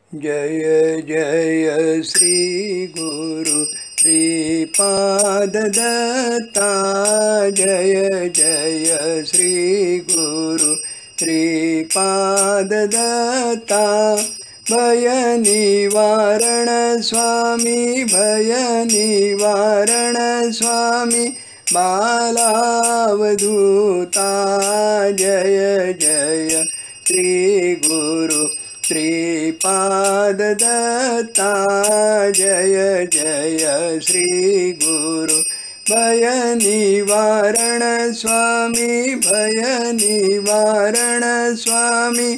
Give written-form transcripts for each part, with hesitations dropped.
जय जय श्री गुरु श्रीपाददत्ता जय जय श्री गुरु श्रीपाददत्ता भय निवारण स्वामी भय निवारण स्वामी बालावधूता जय जय श्री गुरु श्रीपाददत्ता जय जय श्री गुरु भय निवारण स्वामी भय निवारण स्वामी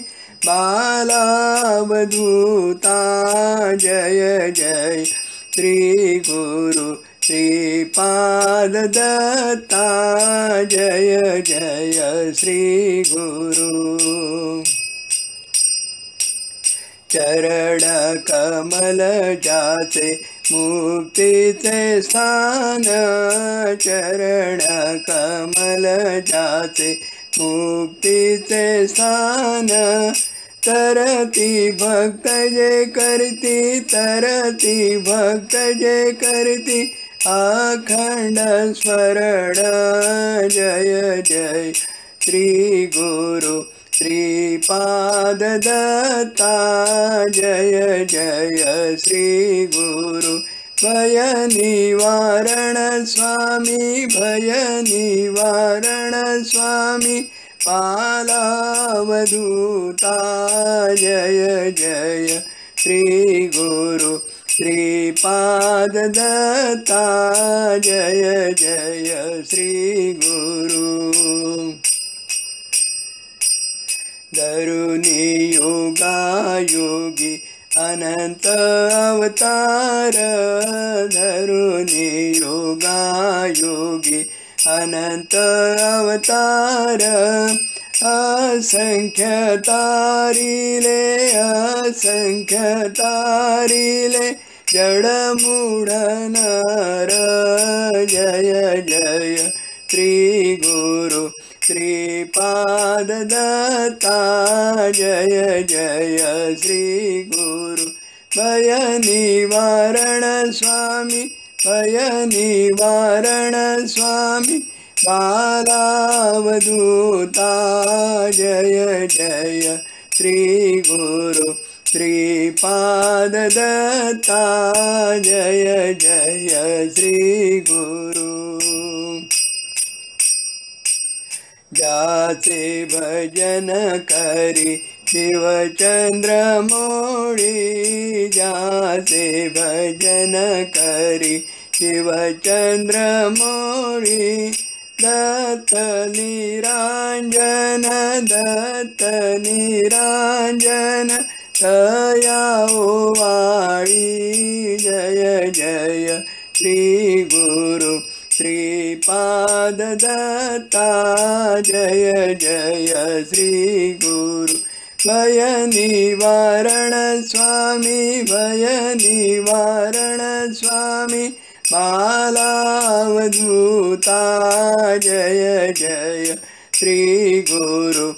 बालावधूता जय जय श्री गुरु श्रीपाददत्ता जय जय श्री गुरु चरण कमल जाचे मुक्ति से स्थान चरण कमल जाचे मुक्ति से स्थान तरती भक्त जय करती तरती भक्त जय करती अखंड स्मरण जय जय श्री गुरु श्रीपाददत्ता जय जय श्री गुरु भय निवारण स्वामी भय निवारण स्वामी बालावधूता जय जय श्री गुरु श्रीपाददत्ता जय जय श्री गुरु दरुनी योगा योगी अनंत अवतार दरुनी योगा योगी अनंत अवतार असंख्य तारिले जड़ मूढ़ नर जय जय श्री गुरु श्रीपाददत्ता जय जय श्री गुरु भय निवारण स्वामी भय निवारण स्वामी बालावधूता जय जय श्री गुरु श्रीपाददत्ता जय जय श्री गुरु जासे भजन करी शिवचंद्र मोड़ी जासे भजन करी शिवचंद्र मोड़ी दत्त निरांजन दया वाणी जय जय श्री गुरु श्रीपाददत्ता जय जय श्री गुरु भय निवारण स्वामी भय निवारण स्वामी बालावधूता जय जय श्री गुरु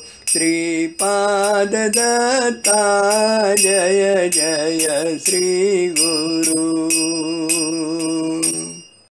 श्रीपाददत्ता जय जय श्री गुरु